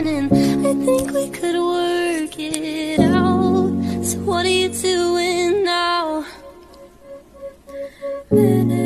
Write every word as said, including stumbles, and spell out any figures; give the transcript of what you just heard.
morning. I think we could work it out. So what are you doing now?